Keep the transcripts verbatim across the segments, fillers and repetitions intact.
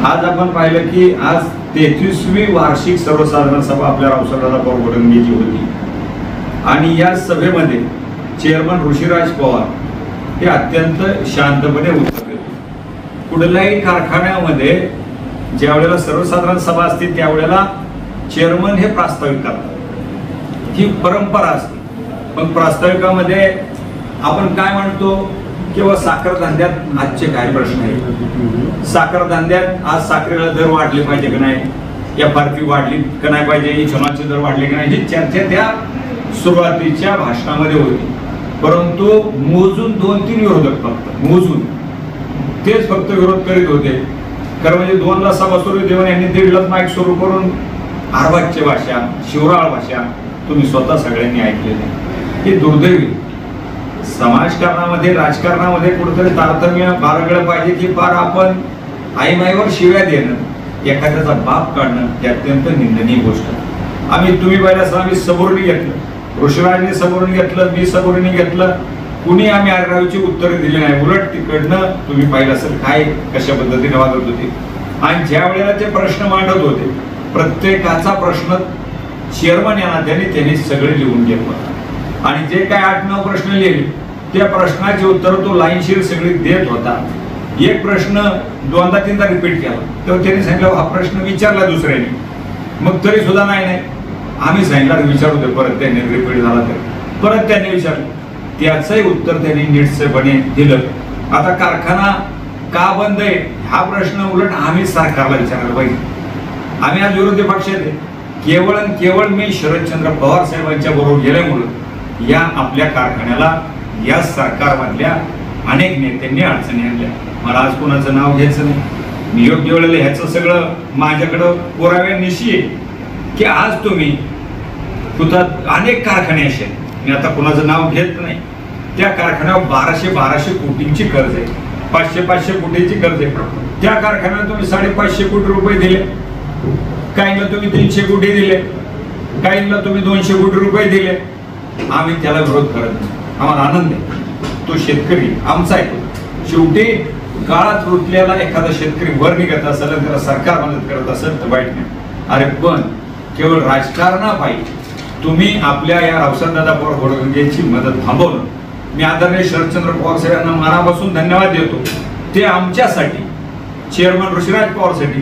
आज आपण पाहिलं की आज तेहतीसवी वार्षिक सर्वसाधारण सभा आपल्या रावसाहेबदादा पवार घोडंगेची होती आणि या सभेमध्ये चेअरमन ऋषिराज पवार हे अत्यंत शांतपणे उत्तर देते. कुठल्याही कारखान्यामध्ये ज्या वेळेला सर्वसाधारण सभा असते त्यावेळेला चेअरमन हे प्रास्ताविक करतात, ही परंपरा असते. पण प्रास्ताविकामध्ये आपण काय म्हणतो किंवा साखर धंद्यात आजचे काय प्रश्न आहेत, साखर धंद्यात आज साखरेला दर वाढले पाहिजे की नाही, एफ आर पी वाढली का नाही पाहिजे, इथेनॉलचे दर वाढले की नाही, ही चर्चा त्या सुरुवातीच्या भाषणामध्ये होती. परंतु मोजून दोन तीन विरोधक फक्त मोजून तेच फक्त विरोध करीत होते. कारण म्हणजे दोन ला सभा सुरू देऊन यांनी दीड लाख माईक सुरू करून आरवाची भाषा, शिवराळ भाषा तुम्ही स्वतः सगळ्यांनी ऐकलेली. ही दुर्दैवी समाजकारणामध्ये राजकारणामध्ये कुठेतरी तारतम्य बाळगलं पाहिजे की फार आपण आईमाईवर शिव्या देणं, एखाद्याचा बाप काढणं ही अत्यंत निंदनीय गोष्ट. आम्ही तुम्ही पहिल्या आम्ही सबुर्णी घेतलं, ऋषिराजने सबुर्णी घेतलं, मी सबुर्णी घेतलं, कुणी आम्ही आररावीची उत्तरे दिली नाही. उलट तिकडनं तुम्ही पाहिलं असेल काय कशा पद्धतीने वागत होते. आणि ज्या वेळेला ते प्रश्न मांडत होते प्रत्येकाचा प्रश्न चेअरमन यांना त्यांनी त्यांनी सगळे लिहून घेतलं आणि जे काय आठ नऊ प्रश्न लिहिले त्या प्रश्नाचे उत्तर तो लाईनशीर सगळी देत होता. एक प्रश्न दोनदा तीनदा रिपीट केला तेव्हा त्यांनी सांगितलं हा प्रश्न विचारला दुसऱ्याने, मग तरी सुद्धा नाही नाही आम्ही सांगितलं विचारू दे, परत त्यांनी रिपीट झाला तर परत त्यांनी विचारलं, त्याचंही उत्तर त्यांनी नीटसेपणे दिलं. आता कारखाना का बंद आहे हा प्रश्न उलट आम्ही सरकारला विचारायला पाहिजे. आम्ही आज विरोधी पक्षात आहे, केवळ आणि केवळ मी शरदचंद्र पवार साहेबांच्या बरोबर गेल्यामुळे या आपल्या कारखान्याला या सरकारमधल्या अनेक नेत्यांनी अडचणी आणल्या. मला आज कोणाचं नाव घ्यायचं नाही, मी योग्य वेळेला ह्याचं सगळं माझ्याकडं पुराव्यानिशी आहे की आज तुम्ही कुठं अनेक कारखाने असे, मी आता कोणाचं नाव घेत नाही, त्या कारखान्यावर बाराशे बाराशे कोटींची कर्ज आहे, पाचशे पाचशे कोटीची कर्ज आहे. त्या कारखान्याला तुम्ही साडेपाचशे कोटी रुपये दिले, काहींना तुम्ही तीनशे कोटी दिले, काहींना तुम्ही दोनशे कोटी रुपये दिले. आम्ही त्याला विरोध करत नाही, आम्हाला आनंद आहे. तो शेतकरी आमचा आहे. शेवटी काळात रुतलेला एखादा शेतकरी वर निघत असेल आणि त्याला सरकार मदत करत असेल तर वाईट नाही. अरे पण केवळ राजकारणापायी तुम्ही आपल्या या रावसाहेबदादा पवार घोडंगेची मदत थांबवणं, मी आदरणीय शरदचंद्र पवार साहेबांना मनापासून धन्यवाद देतो. ते आमच्यासाठी, चेअरमन ऋषिराज पवारसाठी,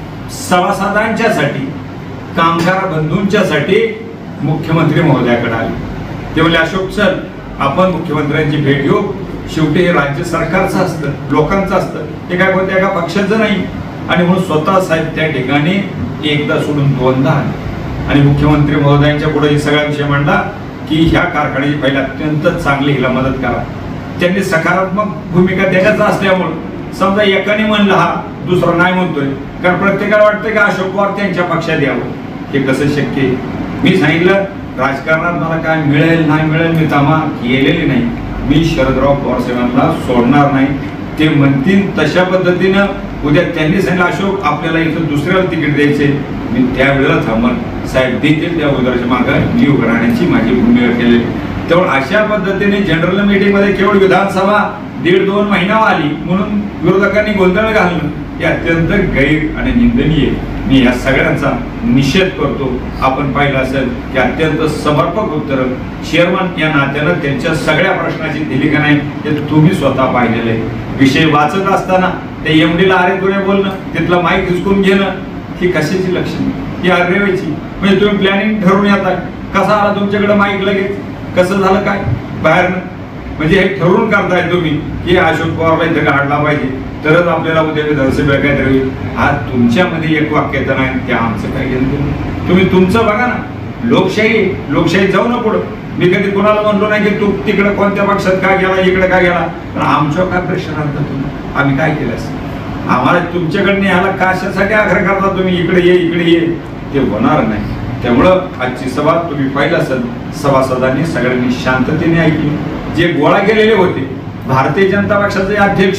सभासदांच्यासाठी, कामगार बंधूंच्यासाठी मुख्यमंत्री महोदयाकडे आले. ते म्हणजे अशोक सर आपण मुख्यमंत्र्यांची भेट घेऊ. शेवटी हे राज्य सरकारचं असतं, लोकांचं असतं, ते काय कोणत्या एका पक्षाचं नाही. आणि म्हणून स्वतः साहेब त्या ठिकाणी एकदा सोडून दोनदा आले आणि मुख्यमंत्री महोदयांच्या पुढे हे सगळा विषय मांडला की ह्या कारखान्याची पहिला अत्यंत चांगली हिला मदत करा. त्यांनी सकारात्मक भूमिका देण्याचं असल्यामुळे समजा एकाने म्हणलं हा दुसरा नाही म्हणतोय, कारण प्रत्येकाला वाटतं की अशोक पवार त्यांच्या पक्षात यावं. हे कसं शक्य आहे? मी सांगितलं राजकारणात मला काय मिळेल नाही मिळेल मी तमा केलेली नाही. मी शरदराव पवार साहेबांना सोडणार नाही. ते म्हणतील तशा पद्धतीनं उद्या त्यांनी सांगितलं अशोक आपल्याला इथं दुसऱ्याला तिकीट द्यायचे, मी त्यावेळेला थांबन, साहेब देतील त्या उदाराच्या मागं मी उभं राहण्याची माझी भूमिका केली. तेव्हा अशा पद्धतीने जनरल मीटिंगमध्ये केवळ विधानसभा दीड दोन महिना आली म्हणून विरोधकांनी गोंधळ घालणं हे अत्यंत गैर आणि निंदनीय. मी या सगळ्यांचा निषेध करतो. आपण पाहिलं असेल की अत्यंत समर्पक उत्तर चेअरमन या नात्यानं त्यांच्या सगळ्या प्रश्नाची दिली का नाही ते तुम्ही स्वतः पाहिलेलं आहे. विषय वाचत असताना ते एमडीला अरे तुरे बोलणं, तिथलं माईक हिसकून घेणं ही कशाची लक्षण, ही आरेवायची. म्हणजे तुम्ही प्लॅनिंग ठरवून येतात, कसा आला तुमच्याकडे माईक लगेच, कसं झालं काय बाहेरनं, म्हणजे हे ठरवून करताय तुम्ही की अशोक पवारला इथं काढला पाहिजे तरच आपल्याला उद्या विधानसभेला काय तरी. आज तुमच्यामध्ये एक वाक्यता नाही ते आमचं काय घेणं. तुम्ही तुमचं बघा ना, लोकशाही लोकशाही जाऊ ना पुढं. मी कधी कोणाला म्हणलो नाही की तू तिकडे कोणत्या पक्षात काय गेला इकडे काय गेला, पण आमच्यावर काय प्रेशर आणता तुम्ही, आम्ही काय केलं असं. आम्हाला तुमच्याकडनं ह्याला कशासाठी आग्रह करता तुम्ही इकडे ये इकडे ये, ते होणार नाही. त्यामुळं आजची सभा तुम्ही पाहिलं असेल सभासदांनी सगळ्यांनी शांततेने ऐकली. जे गोळा केलेले होते भारतीय जनता पक्षाचे अध्यक्ष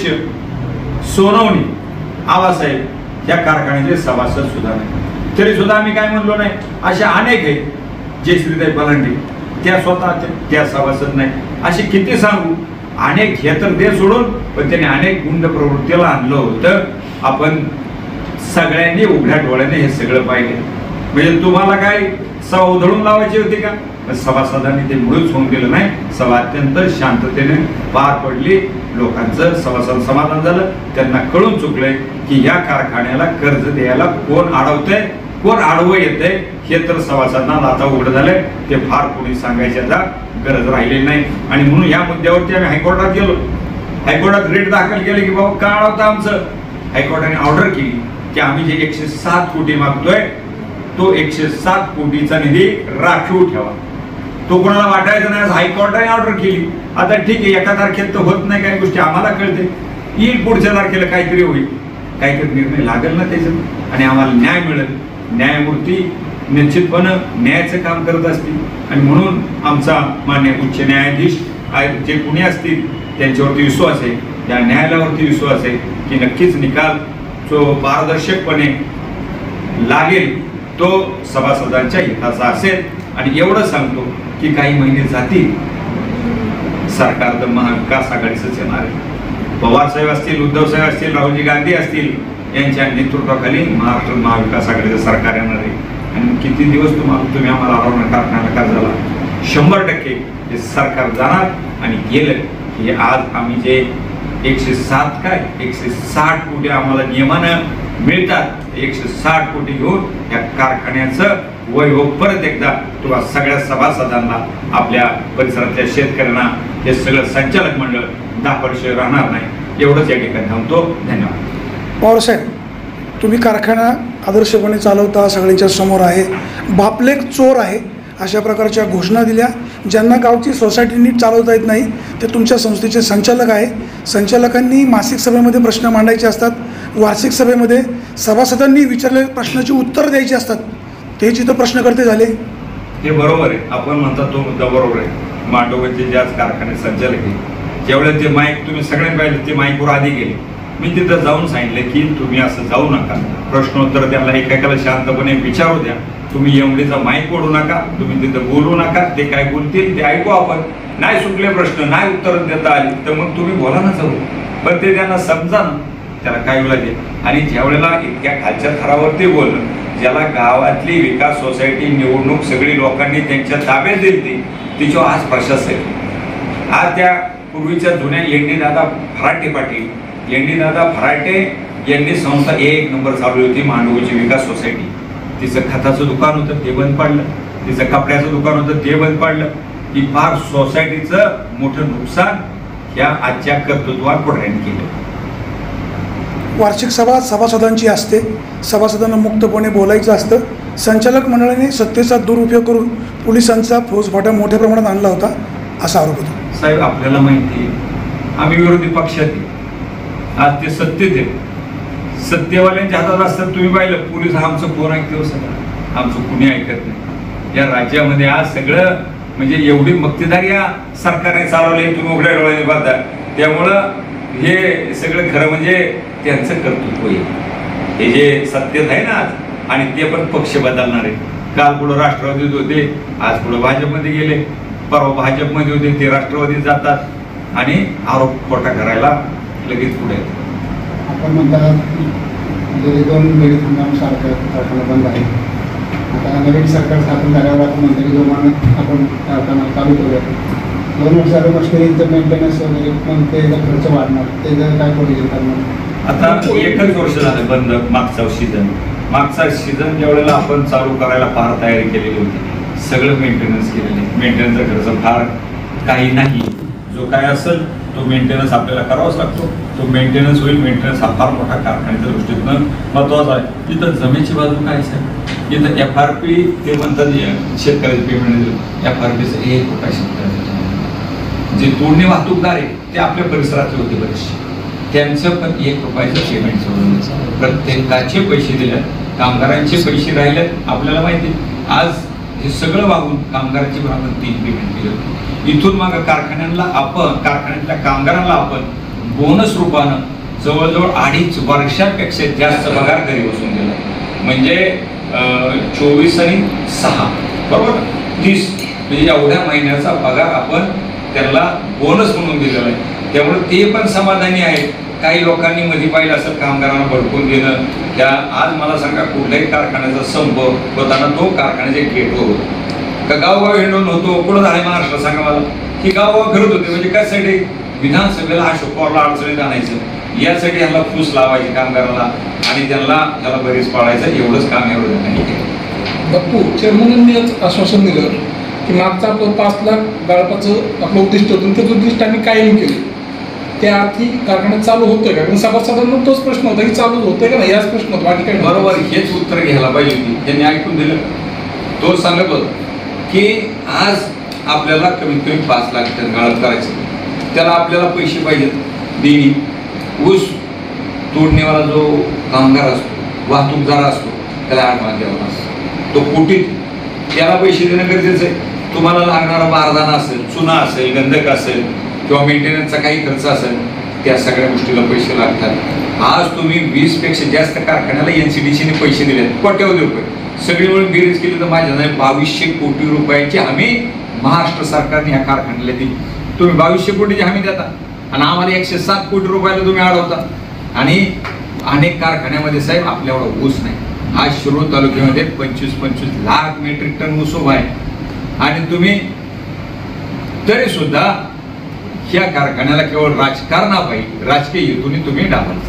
सोनवणे आबासाहेब या कारखान्याचे सभासद सुद्धा नाही, तरी सुद्धा आम्ही काय म्हणलो नाही. अशा अनेक आहेत जे श्रीताई पलांडे त्या स्वतः त्या सभासद नाही. असे किती सांगू, अनेक हे तर ते सोडून पण त्याने अनेक गुंड प्रवृत्तीला आणलं होतं. आपण सगळ्यांनी उघड्या डोळ्याने हे सगळं पाहिलं. म्हणजे तुम्हाला काय सभा उधळून लावायची होती का? सभासदांनी ते मुळीच होऊन गेलं नाही. सभा अत्यंत शांततेने पार पडली. लोकांचं सभासद समाधान झालं. त्यांना कळून चुकलंय की या कारखान्याला कर्ज द्यायला कोण अडवतंय, कोण आडवं येतंय हे तर सभासदांना आता उघड झालंय. ते फार कोणी सांगायची आता गरज राहिलेली नाही. आणि म्हणून या मुद्द्यावरती आम्ही हायकोर्टात गेलो. हायकोर्टात रेट दाखल केले की बाबा का अडवतं आमचं. हायकोर्टाने ऑर्डर केली की आम्ही जे एकशे सात कोटी मागतोय तो एकशे सात कोटीचा निधी राखीव ठेवा, तो कोणाला वाटायचा नाही. हायकोर्टाने ऑर्डर केली. आता ठीक आहे, एका तारखेत तर होत नाही, काही गोष्टी आम्हाला कळते, येईल पुढच्या तारखेला काहीतरी होईल, काहीतरी निर्णय लागेल ना त्याच्यात आणि आम्हाला न्याय मिळेल. न्यायमूर्ती निश्चितपणे न्यायाचं काम करत असतील आणि म्हणून आमचा मान्य उच्च न्यायाधीश जे कुणी असतील त्यांच्यावरती विश्वास आहे, या न्यायालयावरती विश्वास आहे की नक्कीच निकाल जो पारदर्शकपणे लागेल तो सभासदांच्या हिताचा असेल. आणि एवढं सांगतो की काही महिने जातील, सरकार तर महाविकास आघाडीचंच येणार आहे. पवार साहेब असतील, उद्धव साहेब असतील, राहुलजी गांधी असतील, यांच्या नेतृत्वाखाली महाराष्ट्र महाविकास आघाडीचं सरकार येणार आहे. आणि किती दिवस तुम्हाला तुम्ही आम्हाला आरोग्य कारखाना कर्जाला शंभर टक्के हे सरकार जाणार. आणि गेलं की आज आम्ही जे एकशे सात काय एकशे साठ कोटी आम्हाला नियमानं मिळतात, एकशे साठ कोटी घेऊन या कारखान्याचं वैभव परत एकदा तुम्हाला सगळ्या सभासदांना, आपल्या परिसरातल्या शेतकऱ्यांना, हे सगळं संचालक मंडळ दाखवल्याशिवाय राहणार नाही. एवढंच या ठिकाणी थांबतो. धन्यवाद. पवार साहेब, तुम्ही कारखाना आदर्शपणे चालवता, सगळ्यांच्या समोर आहे. बापलेक चोर आहे अशा प्रकारच्या घोषणा दिल्या. ज्यांना गावची सोसायटी नीट चालवता येत नाही ते तुमच्या संस्थेचे संचालक आहे. संचालकांनी मासिक सभेमध्ये प्रश्न मांडायचे असतात, वार्षिक सभेमध्ये सभासदांनी विचारलेल्या प्रश्नाची उत्तर द्यायची असतात. ते जिथं प्रश्नकर्ते झाले. हे बरोबर आहे, आपण म्हणता तो मुद्दा बरोबर आहे. मांडोबाचे ज्याच कारखाने संचालक आहे, ज्यावेळेला ते माईक तुम्ही सगळ्यांनी पाहिलं, ते माईकवर आधी गेले. मी तिथं जाऊन सांगितलं की तुम्ही असं जाऊ नका, प्रश्नोत्तर त्यांना एकेकाला शांतपणे विचारू द्या, तुम्ही एवढीचा माईक ओढू नका, तुम्ही तिथं बोलू नका, ते काय बोलतील ते ऐकू आपण. नाही सुटले प्रश्न, नाही उत्तर देता आली तर मग तुम्ही बोला ना जाऊ, पण ते त्यांना समजा ना, त्याला काय बोलायचे. आणि ज्या वेळेला इतक्या खालच्या थरावरती बोललं, ज्याला गावातली विकास सोसायटी निवडणूक सगळी लोकांनी त्यांच्या ताब्यात दिली, तिच्यावर आज प्रशासक. आज त्या पूर्वीच्या जुन्या लेंडीदादा फराटे पाटील, लेंडीदादा फराटे यांनी संस्था एक नंबर चालवली होती, मांडवीची विकास सोसायटी. तिचं खताचं दुकान होतं ते बंद पडलं, तिचं कपड्याचं दुकान होतं ते बंद पडलं. ही फार सोसायटीचं मोठं नुकसान या आजच्या कर्तृत्वात पुढाऱ्यांनी केलं. वार्षिक सभा सभासदांची असते, सभासदांना मुक्तपणे बोलायचं असतं. संचालक मंडळाने सत्तेचा दुरुपयोग करून पोलिसांचा फौजफाटा मोठ्या प्रमाणात आणला होता असा आरोप होता. साहेब, आपल्याला माहिती आहे आम्ही विरोधी पक्षात, आज ते सत्तेत आहेत, सत्तेवाल्यांच्या हातात असतात. तुम्ही पाहिलं पोलीस हा आमचं कोण ऐकतो, सगळं आमचं कुणी ऐकत नाही. या राज्यामध्ये आज सगळं म्हणजे एवढी मक्तेदारी या सरकारने चालवली, तुम्ही उघड्या डोळ्याने पाहता. त्यामुळं हे सगळं खरं म्हणजे त्यांचं कर्तृत्व आहे, हे जे सत्तेत आहे ना आज. आणि ते पण पक्ष बदलणार आहे. काल पुढं राष्ट्रवादीत होते, आज पुढं भाजपमध्ये गेले, परवा भाजपमध्ये होते ते राष्ट्रवादीत जातात आणि आरोप खोटा करायला लगेच पुढे. आपण म्हणतात गेले दोन वेळी हंगाम सारखं कारखाना बंद आहे. आता नवीन सरकार स्थापन झाल्यावर आपण म्हणतो की जोमानं आपण कारखाना चालू करूया. दोन वर्ष झालं मशिनरीचं मेंटेनन्स वगैरे पण त्याचा खर्च वाढणार, त्याचं काय प्रोव्हिजन करणार. आता एकच वर्ष झालं बंद, मागचा सीझन मागचा सीझन ज्या वेळेला आपण चालू करायला फार तयारी केलेली होती, सगळं मेंटेनन्स केलेलं आहे. मेंटेनन्सचा खर्च फार काही नाही, जो काय असेल तो मेंटेनन्स आपल्याला करावाच लागतो. तो मेंटेनन्स होईल. मेंटेनन्स हा फार मोठा कारखान्याच्या दृष्टीतनं महत्त्वाचा आहे. तिथं जमेची बाजू काय असेल, इथं एफ आर पी ते म्हणतात शेतकऱ्याचे पेमेंट, एफ आर पीचं एक रुपया शेतकऱ्याचं. जे तोडणी वाहतूकदार आहे ते आपल्या परिसरातले होते बरेचसे, त्यांचं पण एक रुपयाचं पेमेंट सोडलं. प्रत्येकाचे पैसे दिले, कामगारांचे पैसे राहिले. आपल्याला माहिती आज हे सगळं वाहून कामगारांचे पण आपण तीन पेमेंट केलं. इथून मग कारखान्यांना आपण कारखान्यातल्या कामगारांना आपण बोनस रूपानं जवळजवळ अडीच वर्षापेक्षा जास्त पगार घरी बसून दिला. म्हणजे चोवीस आणि सहा बरोबर तीस म्हणजे एवढ्या महिन्याचा पगार आपण त्यांना बोनस म्हणून दिलेला आहे. त्यामुळे ते पण समाधानी आहेत काही लोकांनी मध्ये पाहिलं असेल कामगारांना भडकून देणं. त्या आज मला सांगा कुठल्याही कारखान्याचा संप होताना तो कारखान्याच्या गेटवर होतो का गावगाव हिंडून होतो कुठं झालं महाराष्ट्र सांगा मला की गावगाव फिरत होते म्हणजे कशासाठी विधानसभेला अशोक पवारला अडचणीत आणायचं यासाठी ह्याला फूस लावायची कामगाराला आणि त्यांना ह्याला बरीच पाडायचं एवढंच काम एवढं नाही केलं. बापू चेअरमनांनी आश्वासन दिलं की मागचं आपलं पाच लाख गाळपाचं आपलं उद्दिष्ट होतं त्याचं उद्दिष्ट आम्ही कायम केलं. त्या अर्थी कारखान्यात चालू होतोय का कारण सभासदांना तोच प्रश्न होता की चालू होतोय का नाही याच प्रश्न होता बाकी काही बरोबर हेच उत्तर घ्यायला पाहिजे होती त्यांनी ऐकून दिलं. तो सांगत होता की आज आपल्याला कमीत कमी पाच लाख टन गाळप करायचं त्याला आपल्याला पैसे पाहिजेत देणी. ऊस तोडणेवाला जो कामगार असतो वाहतूकदार असतो त्याला ॲडव्हान्स द्यावा असतो तो कोटीत त्याला पैसे देणं गरजेचं आहे. तुम्हाला लागणारा बारदाना असेल चुना असेल गंधक असेल किंवा मेंटेनन्सचा काही खर्च असेल त्या सगळ्या गोष्टीला पैसे लागतात. आज तुम्ही वीस पेक्षा जास्त कारखान्याला एन सी डी सीने पैसे दिले कोट्यवधी रुपये सगळी मिळून बेरीज केली तर माझ्या नाही बावीसशे कोटी रुपयाची हमी महाराष्ट्र सरकारने ह्या कारखान्याला दिली. तुम्ही बावीसशे कोटीची हमी देता आणि आम्हाला एकशे सात कोटी रुपयाला तुम्ही अडवता. आणि अनेक कारखान्यामध्ये साहेब आपल्या एवढा ऊस नाही. आज शिरूर तालुक्यामध्ये पंचवीस पंचवीस लाख मेट्रिक टन ऊस उभा आहे आणि तुम्ही तरी सुद्धा ह्या कारखान्याला केवळ राजकारणापायी राजकीय हेतूने तुम्ही डावलता.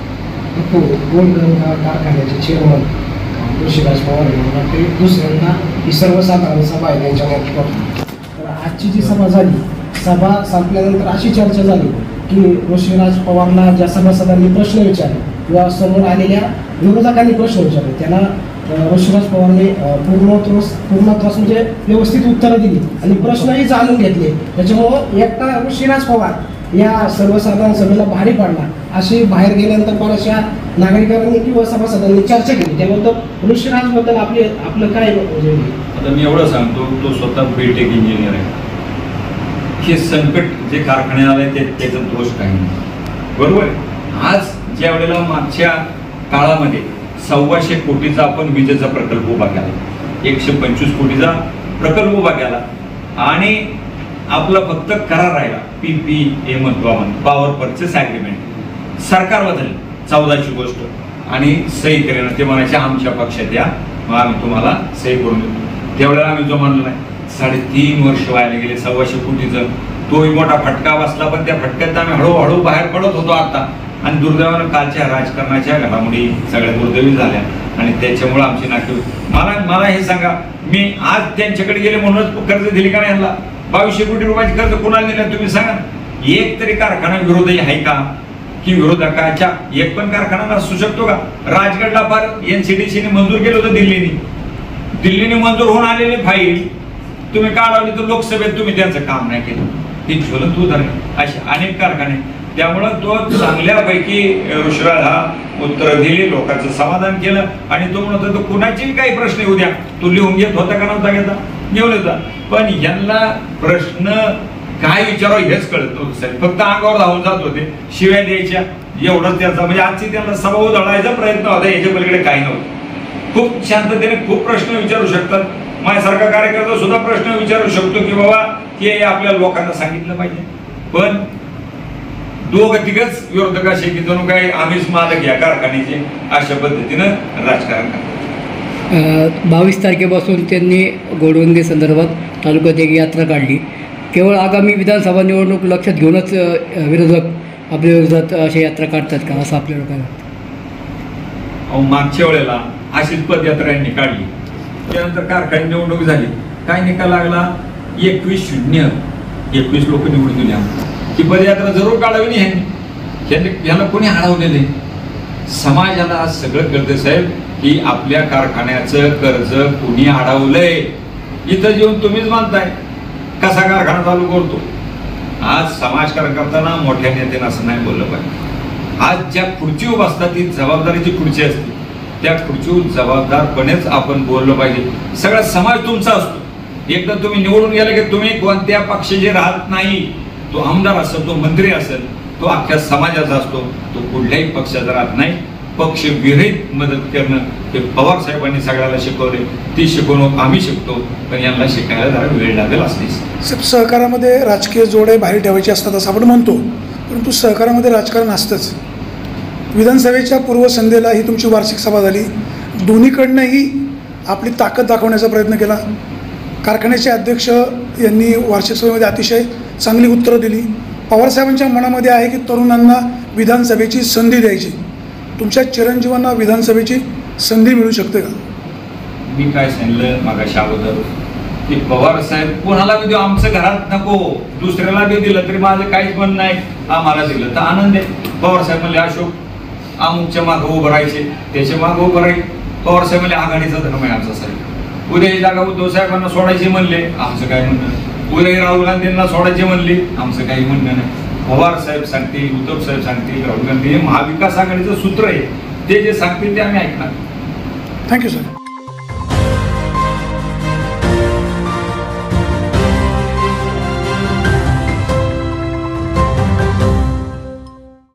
गोंडगंगा कारखान्याचे चेअरमन ऋषिराज पवार यांना दुसऱ्यांदा ही सर्वसाधारण सभा आहे त्यांच्या मार्फत. तर आजची जी सभा झाली सभा संपल्यानंतर अशी चर्चा झाली की ऋषिराज पवारला ज्या सभासदांनी प्रश्न विचारले किंवा समोर आलेल्या विरोधकांनी प्रश्न विचारले त्यांना ऋषिराज पवारने पूर्णत्वास पूर्णत्वास म्हणजे व्यवस्थित उत्तरं दिली आणि प्रश्नही जाणून घेतले. त्याच्यामुळं एकटा ऋषिराज पवार या सर्वसाधारण सभेला भारी पडला अशी बाहेर गेल्यानंतर बऱ्याचशा नागरिकांनी किंवा सभासदांनी चर्चा केली. त्यानंतर ऋषिराजबद्दल आपले आपलं काय म्हणजे आता मी एवढं सांगतो तो स्वतः बीटेक इंजिनियर आहे. हे संकट जे कारखान्याला आलंय ते त्याचा दोष काही नाही बरोबर. आज ज्या वेळेला मागच्या काळामध्ये सव्वाशे कोटीचा आपण विजेचा प्रकल्प उभा केला एकशे पंचवीस कोटीचा प्रकल्प उभा केला आणि आपला फक्त करार राहिला पी पी ए म्हणतो आपण पॉवर परचेस ॲग्रीमेंट सरकार बदलले चौदाची गोष्ट आणि सही करेन ते म्हणायचे आमच्या पक्षात या मग आम्ही तुम्हाला सही करून देतो. त्यावेळेला आम्ही जो म्हणलो नाही साडेतीन वर्ष व्हायला गेले सव्वाशे कोटीचं तोही मोठा फटका बसला पण त्या फटक्यात आम्ही हळूहळू बाहेर पडत होतो आता. आणि दुर्दैवानं कालच्या राजकारणाच्या घडामोडी सगळ्या दुर्दैवी झाल्या आणि त्याच्यामुळे आमची नाकी. मला मला हे सांगा मी आज त्यांच्याकडे गेले म्हणूनच कर्ज दिली का नाही यांना बावीसशे कोटी रुपयाचे कर्ज कोणाला दिले तुम्ही सांगा. एक तरी कारखाना विरोधी आहे का की विरोधकाच्या एक पण कारखाना असू शकतो का. राजगडला फार एन सी डी सीने मंजूर केलं होतं दिल्लीने दिल्लीने मंजूर होऊन आलेली फाईल तुम्ही काढवली तर लोकसभेत तुम्ही त्यांचं काम नाही केलं. ती ज्वलंत उदाहरण असे अनेक कारखाने. त्यामुळं तो चांगल्यापैकी ऋषिराज हा उत्तर दिली लोकांचं समाधान केलं आणि तो म्हणत होता कुणाचेही काही प्रश्न येऊ द्या तो लिहून घेत होता का नव्हता घेता घेऊन येता. पण यांना प्रश्न काय विचारावं हेच कळत नव्हतं साहेब. फक्त अंगावर धावून जात होते शिव्या द्यायच्या एवढंच त्याचा म्हणजे आजची त्यांना सभा उधळायचा प्रयत्न होता याच्या पलीकडे काही नव्हतं. खूप शांततेने खूप प्रश्न विचारू शकतात. माझ्यासारखा कार्यकर्ता सुद्धा प्रश्न विचारू शकतो की बाबा हे आपल्या लोकांना सांगितलं पाहिजे. पण दोघं तिघच विरोधक असे की जणू काही आम्हीच मालक या कारखान्याचे अशा पद्धतीनं राजकारण करतात. बावीस तारखेपासून त्यांनी घोडबंदी संदर्भात तालुक्यात एक यात्रा काढली. केवळ आगामी विधानसभा निवडणूक लक्षात घेऊनच विरोधक आपल्या विरोधात अशा यात्रा काढतात का असं आपल्याला काय वाटतं. मागच्या वेळेला अशीच पदयात्रा यांनी काढली त्यानंतर कारखाने निवडणूक झाली काय निकाल लागला एकवीस शून्य एकवीस लोक निवडून दिले. ती पदयात्रा जरूर काढावी नाही ह्यांनी ह्याला कोणी अडवलेले. समाजाला सगळं कळतं साहेब की आपल्या कारखान्याचं कर्ज कोणी अडवलंय. इथं येऊन तुम्हीच मानताय कसा कारखाना चालू करतो. आज समाजकारण करताना मोठ्या नेत्यानं असं नाही बोललं पाहिजे. आज ज्या खुर्चीवर बसतात ती जबाबदारीची खुर्ची असते त्या खुर्चीवर जबाबदारपणेच आपण बोललं पाहिजे. सगळा समाज तुमचा असतो. एकदा तुम्ही निवडून गेला की तुम्ही कोणत्या पक्षाचे राहत नाही. तो आमदार असेल तो मंत्री असेल तो अख्ख्या समाजाचा असतो. तो कुठल्याही पक्षाचा राहत नाही. पक्ष विरहित मदत करणं हे पवार साहेबांनी सगळ्याला शिकवले. ती शिकवणूक आम्ही शिकतो पण यांना शिकायला जरा वेळ लागेल असतेच. सहकारामध्ये राजकीय जोडे बाहेर ठेवायचे असतात असं आपण म्हणतो परंतु सहकारामध्ये राजकारण असतंच. विधानसभेच्या पूर्वसंध्येला ही तुमची वार्षिक सभा झाली. दोन्हीकडनंही आपली ताकद दाखवण्याचा प्रयत्न केला. कारखान्याचे अध्यक्ष यांनी वार्षिक सभेमध्ये अतिशय चांगली उत्तरं दिली. पवारसाहेबांच्या मनामध्ये आहे की तरुणांना विधानसभेची संधी द्यायची. तुमच्या चिरंजीवांना विधानसभेची संधी मिळू शकते का? मी काय सांगितलं मागाशी अगोदर की पवार साहेब कोणाला बी देऊ, आमचं घरात नको, दुसऱ्याला बी दिलं तरी माझं काहीच म्हणणं नाही, आम्हाला दिलं तर आनंद आहे. पवार साहेब म्हणले अशोक अमुकच्या मागं उभं राहायचे, त्याच्या मागं उभं राहील. पवार साहेब म्हणले आघाडीचा धर्म आहे आमचा साहेब. उद्या ही जागा उद्धव साहेबांना सोडायची म्हणले, आमचं काय म्हणणं. उद्या राहुल गांधींना सोडायचे म्हणले, आमचं काही म्हणणं नाही. पवार साहेब सांगतील, उद्धव साहेब सांगतील, राहुल गांधी, हे महाविकास आघाडीचं सूत्र आहे. ते जे सांगतील ते आम्ही ऐकणार. Thank you sir.